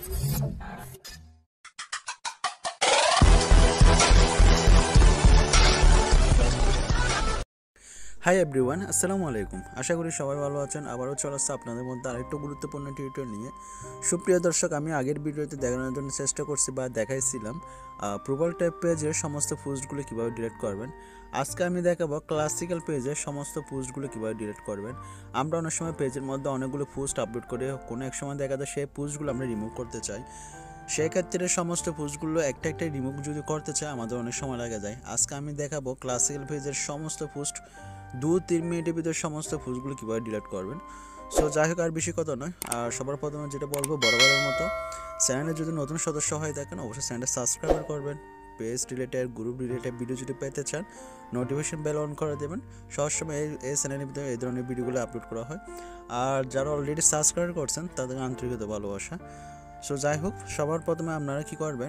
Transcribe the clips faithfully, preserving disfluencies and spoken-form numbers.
Hi everyone, আসসালামু আলাইকুম। আশা করি সবাই ভালো আছেন। আবারও চলে আসছে আপনাদের মধ্যে আরেকটু গুরুত্বপূর্ণ টিউটোরিয়াল নিয়ে। সুপ্রিয় দর্শক, আমি আগের ভিডিওতে দেখানোর জন্য চেষ্টা করছি বা দেখাইছিলাম প্রোফাইল টাইপ পেজের সমস্ত পোস্টগুলো কীভাবে ডিলিট করবেন। আজকে আমি দেখাবো ক্লাসিক্যাল পেজের সমস্ত পোস্টগুলো কীভাবে ডিলিট করবেন। আমরা অনেক সময় পেজের মধ্যে অনেকগুলো পোস্ট আপলোড করে কোনো এক সময় দেখা যায় সেই পোস্টগুলো আমরা রিমুভ করতে চাই। সেক্ষেত্রে সমস্ত পোস্টগুলো একটা একটা রিমুভ যদি করতে চাই আমাদের অনেক সময় লাগে যায়। আজকে আমি দেখাবো ক্লাসিক্যাল পেজের সমস্ত পোস্ট দু তিন মিনিটের ভিতরে সমস্ত পোস্টগুলো কীভাবে ডিলিট করবেন। সো যাই হোক, আর বেশি কথা নয়। আর সবার প্রথমে যেটা বলবো, বরাবরের মতো চ্যানেলে যদি নতুন সদস্য হয়ে থাকেন অবশ্যই চ্যানেলটা সাবস্ক্রাইব করবেন। Page related, group related video যদি পেতে চান নোটিফিকেশন বেল অন করে দেবেন। সবসময় এই এই চ্যানেলের ভিতরে এই ধরনের ভিডিওগুলো আপলোড করা হয়। আর যারা অলরেডি সাবস্ক্রাইব করছেন তাদের আন্তরিকত ভালোবাসা। সো যাই হোক, সবার প্রথমে আপনারা কী করবেন,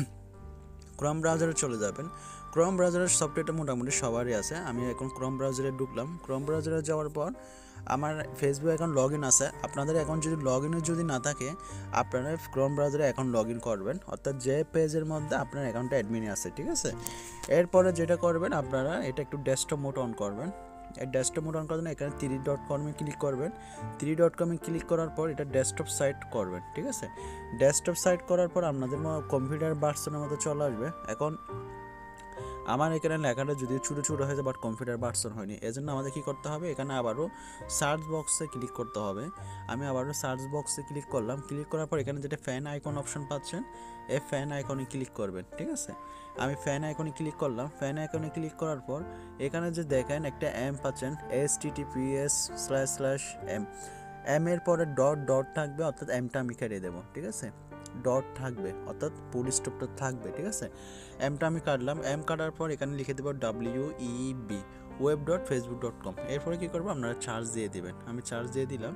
ক্রোম ব্রাউজারে চলে যাবেন। ক্রোম ব্রাউজারের সফটওয়্যারটা মোটামুটি সবারই আছে। আমি এখন ক্রোম ব্রাউজারে ঢুকলাম। ক্রোম ব্রাউজারে যাওয়ার পর আমার ফেসবুক অ্যাকাউন্ট লগ ইন আছে। আপনাদের অ্যাকাউন্ট যদি লগ ইন যদি না থাকে আপনারা ক্রোম ব্রাউজারে অ্যাকাউন্ট লগ ইন করবেন, অর্থাৎ যে পেজের মধ্যে আপনার অ্যাকাউন্টটা অ্যাডমিনে আছে, ঠিক আছে। এরপরে যেটা করবেন, আপনারা এটা একটু ডেস্কটপ মোড অন করবেন। এই ডেস্কটপ মোড অন করার জন্য এখানে থ্রি ডট কমে ক্লিক করবেন। থ্রি ডট কমে ক্লিক করার পর এটা ডেস্কটপ সাইট করবেন, ঠিক আছে। ডেস্কটপ সাইট করার পর আপনাদের কম্পিউটার ভার্সনের মতো চলে আসবে। এখন আমার এখানে লেখাটা যদি ছোটো ছোটো হয়ে যায়, বাট কম্পিউটার ভার্সন হয়নি, এজন্য আমাদের কী করতে হবে, এখানে আবারও সার্চ বক্সে ক্লিক করতে হবে। আমি আবারও সার্চ বক্সে ক্লিক করলাম। ক্লিক করার পর এখানে যেটা ফ্যান আইকন অপশন পাচ্ছেন, এই ফ্যান আইকনে ক্লিক করবেন, ঠিক আছে। আমি ফ্যান আইকনে ক্লিক করলাম। ফ্যান আইকনে ক্লিক করার পর এখানে যে দেখেন একটা এম পাচ্ছেন, S T T P S slash slash M M এর পরে ডট ডট থাকবে, অর্থাৎ এমটা আমি কেটে দেবো, ঠিক আছে। ডট থাকবে অর্থাৎ ফুল স্টপটা থাকবে, ঠিক আছে। এমটা আমি কাটলাম। এম কাটার পর এখানে লিখে দেবো W E B web dot Facebook dot com. এরপরে কী করবো, আপনারা চার্জ দিয়ে দেবেন। আমি চার্জ দিয়ে দিলাম।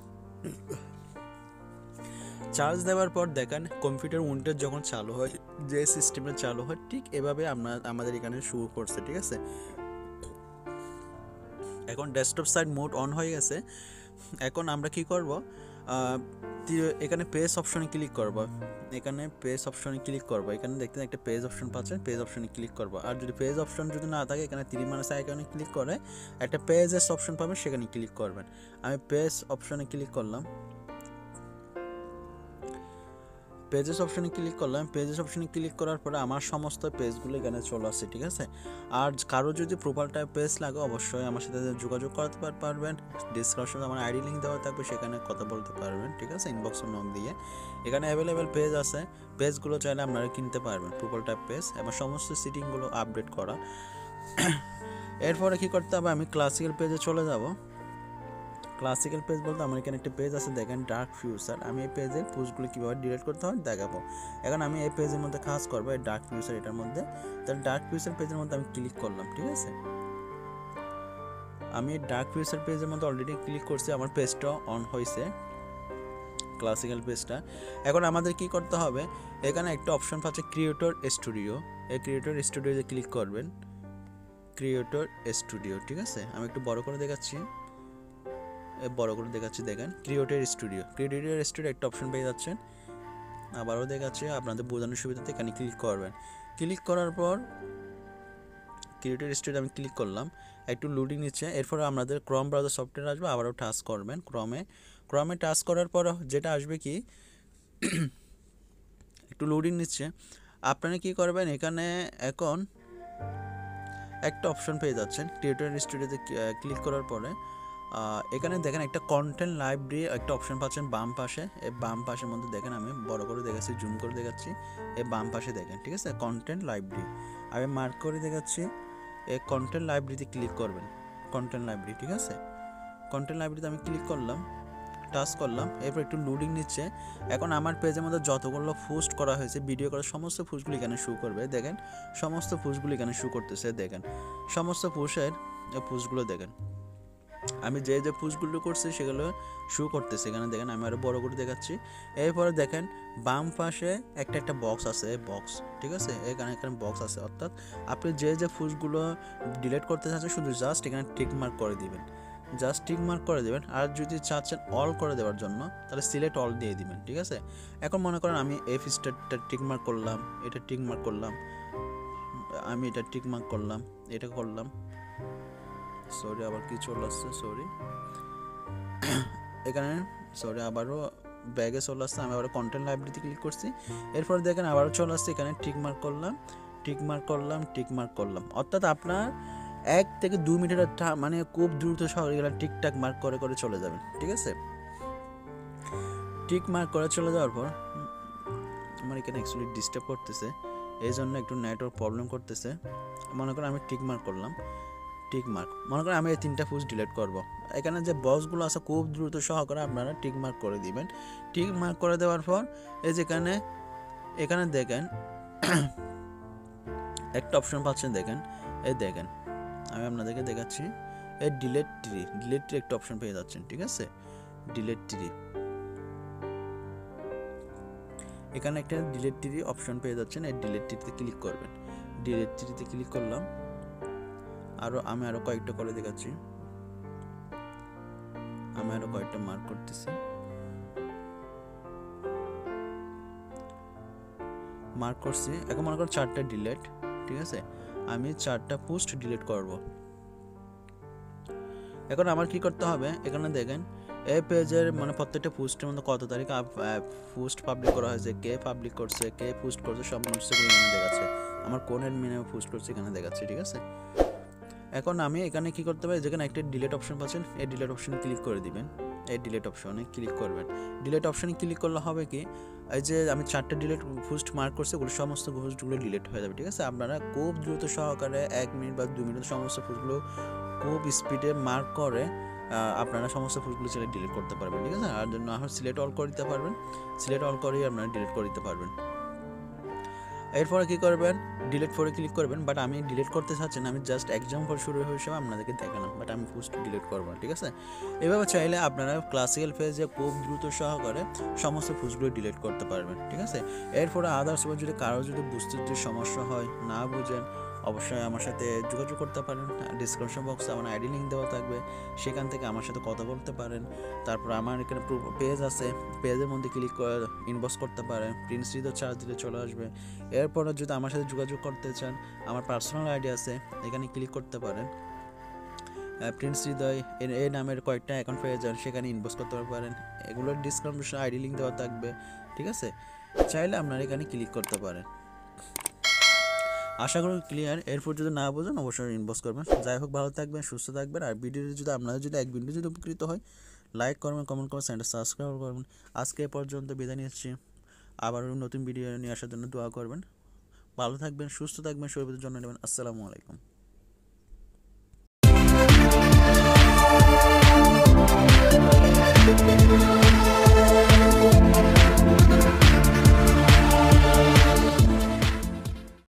চার্জ দেওয়ার পর দেখেন কম্পিউটার উইন্ডোজ যখন চালু হয়, যে সিস্টেমে চালু হয়, ঠিক এভাবে আমরা আমাদের এখানে শুরু করছে, ঠিক আছে। এখন ডেস্কটপ সাইড মোড অন হয়ে গেছে। এখন আমরা কি করব, এখানে পেজ অপশনে ক্লিক করব। এখানে পেজ অপশনে ক্লিক করব। এখানে দেখতে একটা পেজ অপশন পাচ্ছেন, পেজ অপশনে ক্লিক করব। আর যদি পেজ অপশন যদি না থাকে, এখানে ত্রি মাইনাস আইকনে ক্লিক করে একটা পেজেস অপশন পাবেন, সেখানে ক্লিক করবেন। আমি পেজ অপশনে ক্লিক করলাম। পেজেস অপশনে ক্লিক করলাম। পেজেস অপশনে ক্লিক করার পরে আমার সমস্ত পেজগুলো এখানে চলে আসছে, ঠিক আছে। আর কারো যদি প্রোফাইল টাইপ পেজ লাগে অবশ্যই আমার সাথে যোগাযোগ করতে পারবেন। ডিসক্রিপশনে আমার আইডি লিঙ্ক দেওয়া থাকবে, সেখানে কথা বলতে পারবেন, ঠিক আছে, ইনবক্স নক দিয়ে। এখানে অ্যাভেলেবেল পেজ আছে, পেজগুলো চাইলে আপনারা কিনতে পারবেন, প্রোফাইল টাইপ পেজ এবং সমস্ত সিটিংগুলো আপডেট করা। এরপরে কী করতে হবে, আমি ক্লাসিক্যাল পেজে চলে যাব। ক্লাসিক্যাল পেজ বলতে আমার এখানে একটা পেজ আছে, দেখেন ডার্ক ফিউচার। আমি এই পেজের পোস্টগুলো কীভাবে ডিলিট করতে হয় দেখাবো। এখন আমি এই পেজের মধ্যে কাজ করবো, এই ডার্ক ফিউচার এটার মধ্যে। তাহলে ডার্ক ফিউচার পেজের মধ্যে আমি ক্লিক করলাম, ঠিক আছে। আমি ডার্ক ফিউচার পেজের মধ্যে অলরেডি ক্লিক করছি, আমার পেজটা অন হয়েছে, ক্লাসিক্যাল পেজটা। এখন আমাদের কি করতে হবে, এখানে একটা অপশন পাচ্ছে ক্রিয়েটর স্টুডিও। এই ক্রিয়েটর স্টুডিওতে ক্লিক করবেন, ক্রিয়েটর স্টুডিও, ঠিক আছে। আমি একটু বড় করে দেখাচ্ছি, বড় করে দেখাচ্ছি, দেখেন ক্রিয়েটর স্টুডিও। ক্রিয়েটর স্টুডিও একটা অপশন পেয়ে যাচ্ছেন। আবারও দেখাচ্ছি আপনাদের বোঝানোর সুবিধাতে, এখানে ক্লিক করবেন। ক্লিক করার পর ক্রিয়েটর স্টুডিও আমি ক্লিক করলাম, একটু লোডিং নিচ্ছে। এরপরে আমাদের ক্রোম ব্রাউজার সফটওয়্যার আসবে, আবারও টাচ করবেন ক্রমে। ক্রমে টাচ করার পর যেটা আসবে কি, একটু লোডিং নিচ্ছে। আপনারা কি করবেন, এখানে এখন একটা অপশন পেয়ে যাচ্ছেন ক্রিয়েটর স্টুডিওতে ক্লিক করার পরে এখানে দেখেন একটা কন্টেন্ট লাইব্রেরি একটা অপশন পাচ্ছেন বাম পাশে। এই বাম পাশের মধ্যে দেখেন, আমি বড় করে দেখাচ্ছি, জুম করে দেখাচ্ছি, এই বাম পাশে দেখেন, ঠিক আছে, কন্টেন্ট লাইব্রেরি। আমি মার্ক করে দেখাচ্ছি, এই কন্টেন্ট লাইব্রেরিতে ক্লিক করবেন, কন্টেন্ট লাইব্রেরি, ঠিক আছে। কন্টেন্ট লাইব্রেরিতে আমি ক্লিক করলাম, টাচ করলাম। এরপর একটু লোডিং নিচ্ছে। এখন আমার পেজের মধ্যে যতগুলো পোস্ট করা হয়েছে, ভিডিও করা সমস্ত পোস্টগুলি এখানে শো করবে, দেখেন সমস্ত পোস্টগুলি এখানে শো করতেছে, দেখেন সমস্ত পোস্টের পোস্টগুলো দেখেন। আমি যে যে পোস্টগুলো করছি সেগুলো শো করতেছে এখানে, দেখেন আমি আরও বড় করে দেখাচ্ছি। এরপরে দেখেন বাম পাশে একটা একটা বক্স আছে, বক্স, ঠিক আছে, এখানে এখানে বক্স আছে, অর্থাৎ আপনি যে যে পোস্টগুলো ডিলিট করতে চাচ্ছেন শুধু জাস্ট এখানে টিক মার্ক করে দিবেন। জাস্ট টিক মার্ক করে দেবেন। আর যদি চাচ্ছেন অল করে দেওয়ার জন্য তাহলে সিলেক্ট অল দিয়ে দিবেন, ঠিক আছে। এখন মনে করেন আমি এফ স্টারটা টিক মার্ক করলাম, এটা টিক মার্ক করলাম, আমি এটা টিক মার্ক করলাম, এটা করলাম, সরি আবার কি চলে আসছে, সরি এখানে সরি আবারও ব্যাগে চলে আসছে, আমি আবার কন্টেন্ট লাইব্রেরিতে ক্লিক করছি। এরপর দেখেন আবারও চলে আসছে, এখানে টিক মার্ক করলাম, টিক মার্ক করলাম, টিক মার্ক করলাম। অর্থাৎ আপনার এক থেকে দুই মিনিটের মানে খুব দ্রুত শহরে গেলে টিকটাক মার্ক করে করে চলে যাবেন, ঠিক আছে। টিক মার্ক করে চলে যাওয়ার পর আমার এখানে অ্যাকচুয়ালি ডিস্টার্ব করতেছে, এই জন্য একটু নেটওয়ার্ক প্রবলেম করতেছে। মনে করেন আমি টিক মার্ক করলাম, টিক মার্ক মনে করেন আমি এই তিনটা পোস্ট ডিলিট করব। এখানে যে বক্সগুলো আছে খুব দ্রুত সহকারে আপনারা টিক মার্ক করে দিবেন। টিক মার্ক করে দেওয়ার পর এই যেখানে এখানে দেখেন একটা অপশন পাচ্ছেন, দেখেন এই দেখেন আমি আপনাদেরকে দেখাচ্ছি, এই ডিলিট ট্রি, ডিলিট ট্রি একটা অপশন পেয়ে যাচ্ছেন, ঠিক আছে। ডিলিট ট্রি, এখানে একটা ডিলিট ট্রি অপশন পেয়ে যাচ্ছেন, এই ডিলিট ট্রিতে ক্লিক করবেন। ডিলিট ট্রিতে ক্লিক করলাম, আরও আমি আরও কয়েকটা করে দেখাচ্ছি, আমি আরও কয়েকটা মার্ক করতেছি, মার্ক করছি। এখন মনে করো চারটা ডিলিট, ঠিক আছে, আমি চারটা পোস্ট ডিলিট করব। এখন আমার কি করতে হবে, এখানে দেখেন এই পেজের মানে প্রত্যেকটা পোস্টের মধ্যে কত তারিখ পোস্ট পাবলিক করা হয়েছে, কে পাবলিক করছে, কে পোস্ট করছে, সব নোটসগুলো এখানে দেখাচ্ছে, আমার কোন অ্যাডমিনে পোস্ট করছে এখানে দেখাচ্ছে, ঠিক আছে। এখন আমি এখানে কি করতে পারি, যেখানে একটা ডিলিট অপশন পাচ্ছেন এই ডিলিট অপশনে ক্লিক করে দিবেন, এই ডিলিট অপশনে ক্লিক করবেন। ডিলিট অপশনে ক্লিক করলে হবে কি, এই যে আমি চারটে ডিলিট পোস্ট মার্ক করছি ওগুলো সমস্ত পোস্টগুলো ডিলিট হয়ে যাবে, ঠিক আছে। আপনারা খুব দ্রুত সহকারে এক মিনিট বা দুই মিনিট সমস্ত পোস্টগুলো খুব স্পিডে মার্ক করে আপনারা সমস্ত পোস্টগুলো চাইলে ডিলিট করতে পারবেন, ঠিক আছে। আর জন্য আপনারা সিলেক্ট অল করে দিতে পারবেন, সিলেক্ট অল করেই আপনারা ডিলিট করে দিতে পারবেন। এরপরে কী করবেন, ডিলিট ফোরে ক্লিক করবেন। বাট আমি ডিলিট করতে চাচ্ছি না, আমি জাস্ট এক্সাম্পল শুরু হিসেবে আপনাদেরকে দেখালাম, বাট আমি পোস্ট ডিলিট করবো না, ঠিক আছে। এভাবে চাইলে আপনারা ক্লাসিক্যাল পেজে খুব দ্রুত সহকারে সমস্ত পোস্টগুলো ডিলিট করতে পারবেন, ঠিক আছে। এরপরে আদার্স যদি কারো যদি বুঝতে যদি সমস্যা হয়, না বুঝেন, অবশ্যই আমার সাথে যোগাযোগ করতে পারেন। ডিসক্রিপশন বক্সে আমার আইডি লিঙ্ক দেওয়া থাকবে, সেখান থেকে আমার সাথে কথা বলতে পারেন। তারপর আমার এখানে পেজ আছে, পেজের মধ্যে ক্লিক করে ইনবক্স করতে পারেন, প্রিন্স হৃদয় চার্জ দিলে চলে আসবে। এরপরে যদি আমার সাথে যোগাযোগ করতে চান, আমার পার্সোনাল আইডি আছে, এখানে ক্লিক করতে পারেন। প্রিন্স হৃদয় এই নামের কয়েকটা অ্যাকাউন্ট পেয়ে যান, সেখানে ইনবক্স করতে পারেন। এগুলোর ডিসক্রিপশনে আইডি লিঙ্ক দেওয়া থাকবে, ঠিক আছে। চাইলে আপনারা এখানে ক্লিক করতে পারেন। আশা করি ক্লিয়ার। এরপর যদি না বোঝেন অবশ্যই ইনবক্স করবেন। যাই হোক, ভালো থাকবেন, সুস্থ থাকবেন। আর ভিডিওটি যদি আপনাদের যদি এক ভিডিও যদি উপকৃত হয়, লাইক করবেন, কমেন্ট করবেন, চ্যানেলটা সাবস্ক্রাইব করবেন। আজকে এ পর্যন্ত বিদায় নিচ্ছি, আবারও নতুন ভিডিও নিয়ে আসার জন্য দোয়া করবেন। ভালো থাকবেন, সুস্থ থাকবেন, শরীরের জন্য নেবেন। আসসালামু আলাইকুম।